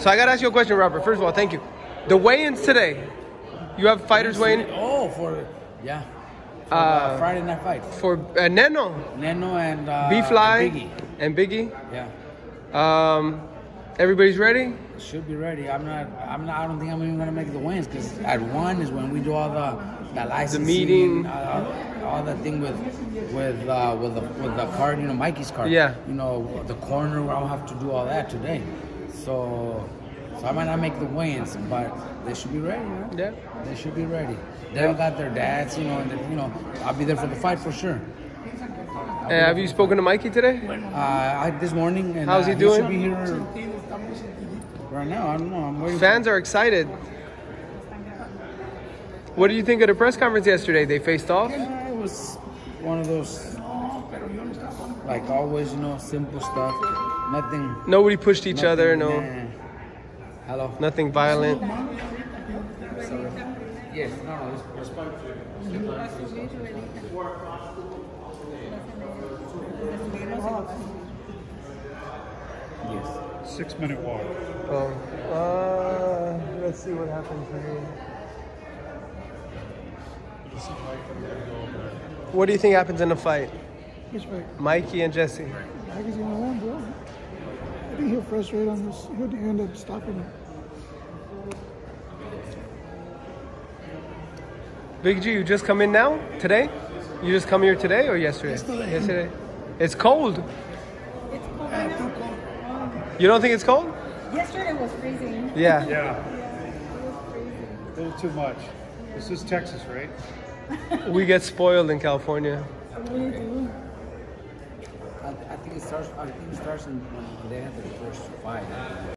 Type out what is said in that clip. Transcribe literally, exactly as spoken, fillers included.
So I gotta ask you a question, Robert. First of all, thank you. The weigh-ins today. You have fighters weighing. Oh, for yeah. For, Uh, uh, Friday night fight. For uh, Neno. Neno and uh, B-Fly. and Biggie. And Biggie. Yeah. Um, everybody's ready? Should be ready. I'm not. I'm not. I don't think I'm even gonna make the wins because at one is when we do all the the licensing, The meeting, uh, all that thing with with uh, with the with the card. You know, Mikey's card. Yeah. You know, the corner where I'll have to do all that today. So, so I might not make the wins, but they should be ready. You know? Yeah. They should be ready. They all got their dads. You know, and you know, I'll be there for the fight for sure. Uh, have you spoken to Mikey today? Uh, I, this morning. And, How's he uh, doing? He should be here right now. I don't know. I'm waiting. Fans are excited. What do you think of the press conference yesterday? They faced off? Yeah, it was one of those, like always, you know, simple stuff. Nothing. Nobody pushed each nothing, other. No. Nah. Hello. Nothing violent. Sorry. Yes. No. No. It's, yes. Six minute walk. Oh. Uh, let's see what happens here. What do you think happens in the fight? Which fight? Mikey and Jesse. Mikey's gonna win, bro. I think he'll frustrate on this. He'll end up stopping him. Big G, you just come in now? Today? You just come here today or yesterday? Yesterday. Yesterday. It's cold. It's cold right now. You don't think it's cold? Yesterday was freezing. Yeah. Yeah. Yeah, it was freezing. A little too much. This is Texas, right? We get spoiled in California. We do. I, I think it starts. I think it starts in, when they have the first fight.